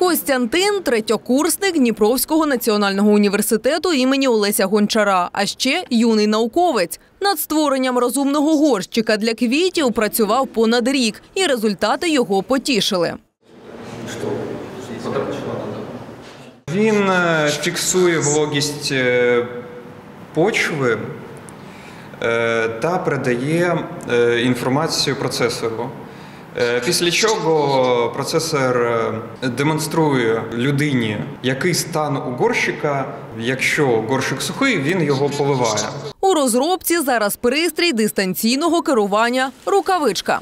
Костянтин – третьокурсник Дніпровського національного університету імені Олеся Гончара, а ще юний науковець. Над створенням розумного горщика для квітів працював понад рік, і результати його потішили. Він фіксує вологість почви та передає інформацію процесору. Після чого процесор демонструє людині, який стан у горщика. Якщо горщик сухий, він його поливає. У розробці зараз пристрій дистанційного керування «Рукавичка».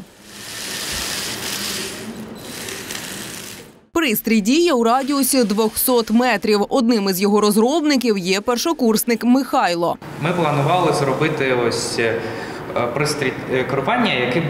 Пристрій діє у радіусі 200 метрів. Одним із його розробників є першокурсник Михайло. Ми планували зробити ось пристрій керування,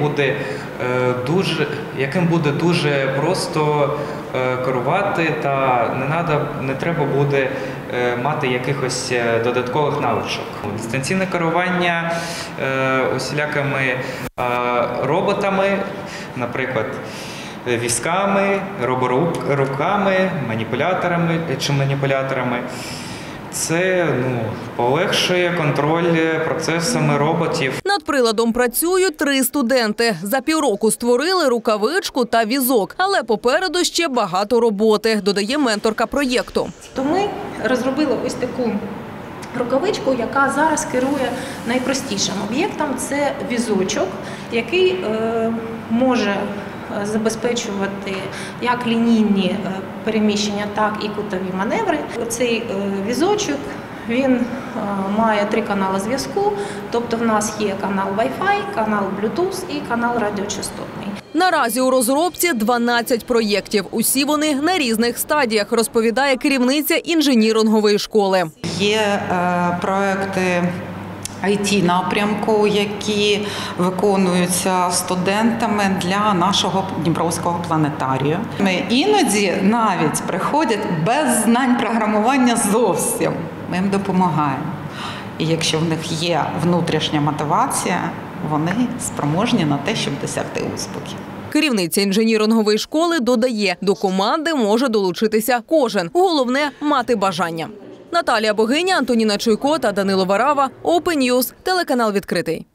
яким буде дуже просто керувати, та не треба буде мати якихось додаткових навичок. Дистанційне керування усілякими роботами, наприклад, візками, роборуками, маніпуляторами. Це полегшує контроль процесами роботів. Над приладом працюють 3 студенти. За півроку створили рукавичку та візок. Але попереду ще багато роботи, додає менторка проєкту. То ми розробили ось таку рукавичку, яка зараз керує найпростішим об'єктом. Це візочок, який може забезпечувати як лінійні переміщення, так і кутові маневри. Цей візочок, він має 3 канали зв'язку, тобто в нас є канал Wi-Fi, канал Bluetooth і канал радіочастотний. Наразі у розробці 12 проєктів. Усі вони на різних стадіях, розповідає керівниця інженірингової школи. Є проекти IT-напрямку, які виконуються студентами для нашого Дніпровського планетарію. Іноді навіть приходять без знань програмування зовсім. Ми їм допомагаємо. І якщо в них є внутрішня мотивація, вони спроможні на те, щоб досягти успіхів. Керівниця інженірингової школи додає, до команди може долучитися кожен. Головне – мати бажання. Наталія Богиня, Антоніна Чуйко та Данило Варава. Open News, телеканал «Відкритий».